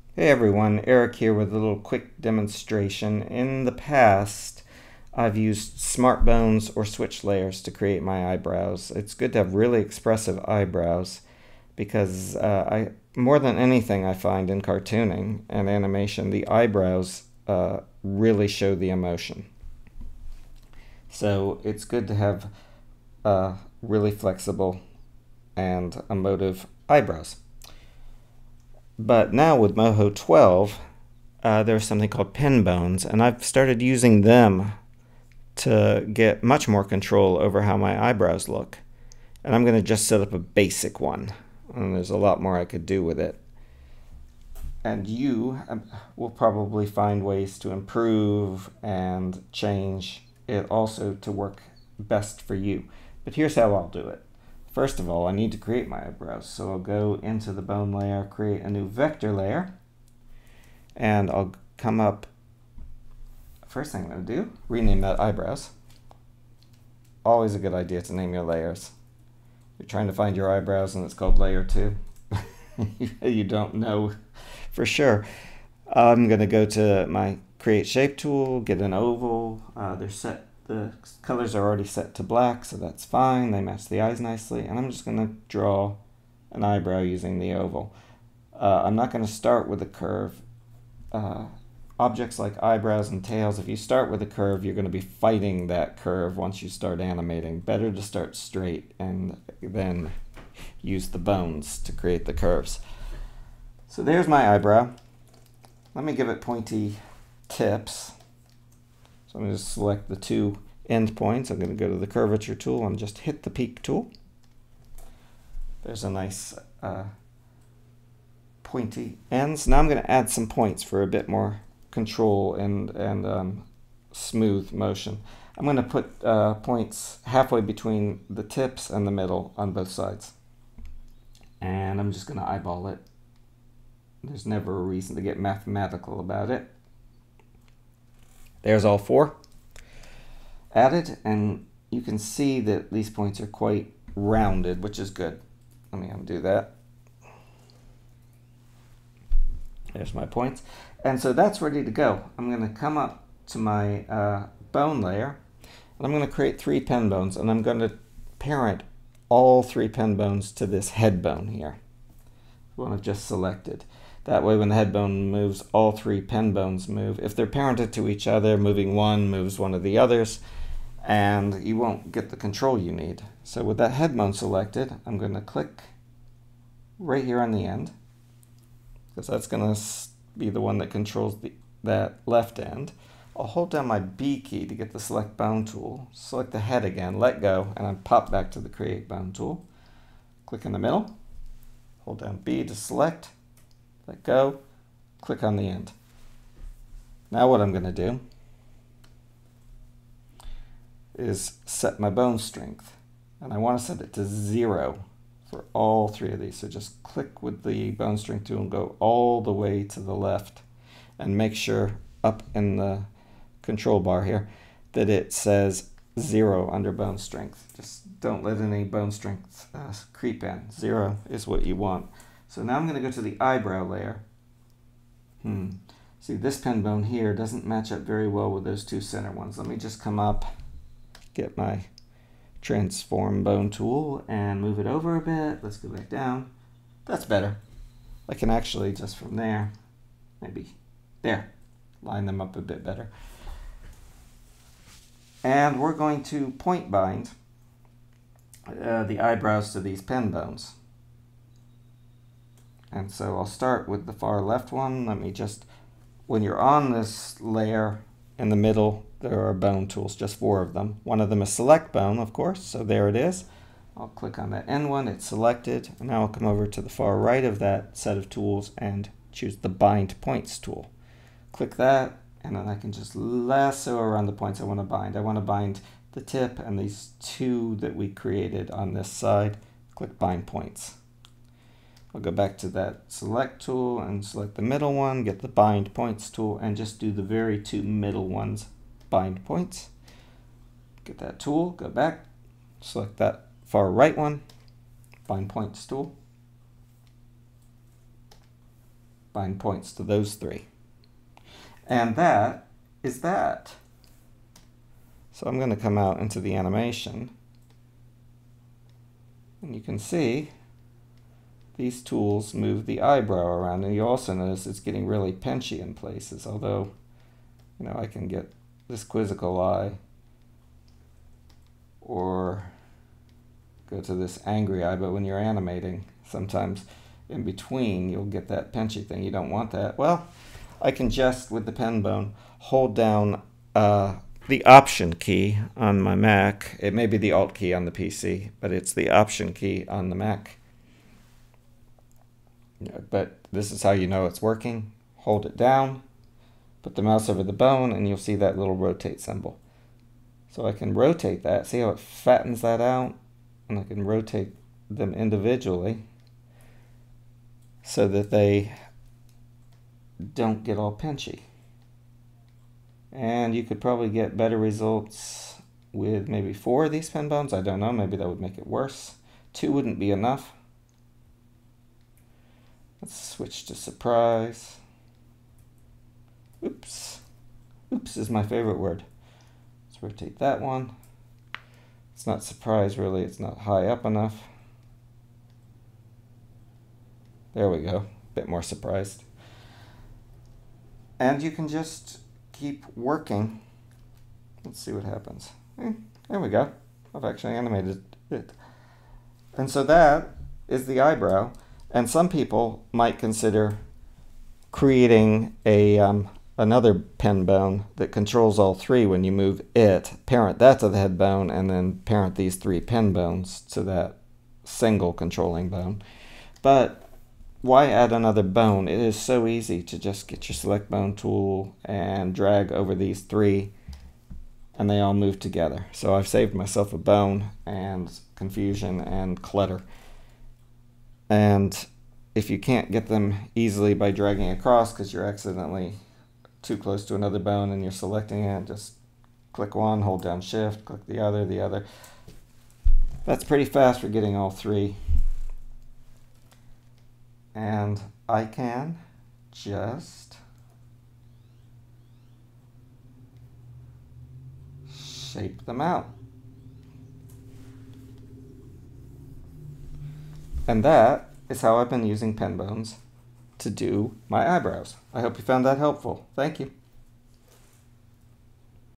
Hey everyone, Eric here with a little quick demonstration. In the past, I've used smart bones or switch layers to create my eyebrows. It's good to have really expressive eyebrows because more than anything I find in cartooning and animation, the eyebrows really show the emotion. So it's good to have really flexible and emotive eyebrows. But now with Moho 12, there's something called pen bones, and I've started using them to get much more control over how my eyebrows look. And I'm going to just set up a basic one, and there's a lot more I could do with it. And you will probably find ways to improve and change it also to work best for you. But here's how I'll do it. First of all, I need to create my eyebrows. So I'll go into the bone layer, create a new vector layer, and I'll come up, first thing I'm going to do, rename that eyebrows. Always a good idea to name your layers. You're trying to find your eyebrows and it's called layer 2. You don't know for sure. I'm going to go to my create shape tool, get an oval. The colors are already set to black, so that's fine. They match the eyes nicely. And I'm just going to draw an eyebrow using the oval. I'm not going to start with a curve. Objects like eyebrows and tails, if you start with a curve, you're going to be fighting that curve once you start animating. Better to start straight and then use the bones to create the curves. So there's my eyebrow. Let me give it pointy tips. So I'm going to select the two end points. I'm going to go to the curvature tool and just hit the peak tool. There's a nice pointy ends. Now I'm going to add some points for a bit more control and smooth motion. I'm going to put points halfway between the tips and the middle on both sides. And I'm just going to eyeball it. There's never a reason to get mathematical about it. There's all four added, and you can see that these points are quite rounded, which is good. Let me undo that. There's my points. And so that's ready to go. I'm going to come up to my bone layer, and I'm going to create 3 pen bones, and I'm going to parent all 3 pen bones to this head bone here, the one I've just selected. That way when the head bone moves, all 3 pen bones move. If they're parented to each other, moving one moves one of the others, and you won't get the control you need. So with that head bone selected, I'm going to click right here on the end, because that's going to be the one that controls that left end. I'll hold down my B key to get the select bone tool, select the head again, let go, and then pop back to the create bone tool. Click in the middle, hold down B to select, let go, click on the end. Now what I'm going to do is set my bone strength, and I want to set it to 0 for all 3 of these. So just click with the bone strength tool and go all the way to the left, and make sure up in the control bar here that it says 0 under bone strength. Just don't let any bone strength creep in. 0 is what you want. So now I'm going to go to the eyebrow layer. See, this pen bone here doesn't match up very well with those 2 center ones. Let me just come up, get my transform bone tool and move it over a bit. Let's go back down. That's better. I can actually just from there, maybe there, line them up a bit better. And we're going to point bind the eyebrows to these pen bones. And so I'll start with the far left one. Let me just, when you're on this layer in the middle, there are bone tools, just 4 of them. One of them is select bone, of course, so there it is. I'll click on that end one, it's selected. And now I'll come over to the far right of that set of tools and choose the bind points tool. Click that, and then I can just lasso around the points I want to bind. I want to bind the tip and these 2 that we created on this side. Click bind points. I'll go back to that select tool and select the middle one, get the bind points tool, and just do the very 2 middle ones, bind points. Get that tool, go back, select that far right one, bind points tool. Find points to those three. And that is that. So I'm going to come out into the animation. And you can see these tools move the eyebrow around. And you also notice it's getting really pinchy in places. Although, I can get this quizzical eye or go to this angry eye. But when you're animating, sometimes in between you'll get that pinchy thing. You don't want that. Well, I can just, with the pen bone, hold down the Option key on my Mac. It may be the Alt key on the PC, but it's the Option key on the Mac. But this is how you know it's working. Hold it down, put the mouse over the bone, and you'll see that little rotate symbol. So I can rotate that. See how it fattens that out? And I can rotate them individually so that they don't get all pinchy. And you could probably get better results with maybe 4 of these pen bones. I don't know, maybe that would make it worse. 2 wouldn't be enough. Let's switch to surprise. Oops. Oops is my favorite word. Let's rotate that one. It's not surprise really, it's not high up enough. There we go, a bit more surprised. And you can just keep working. Let's see what happens. There we go. I've actually animated it. And so that is the eyebrow. And some people might consider creating another pen bone that controls all 3 when you move it, parent that to the head bone, and then parent these 3 pen bones to that single controlling bone. But why add another bone? It is so easy to just get your select bone tool and drag over these 3 and they all move together. So I've saved myself a bone and confusion and clutter. And if you can't get them easily by dragging across because you're accidentally too close to another bone and you're selecting it, just click one, hold down shift, click the other. That's pretty fast for getting all 3. And I can just shape them out. And that is how I've been using pen bones to do my eyebrows. I hope you found that helpful. Thank you.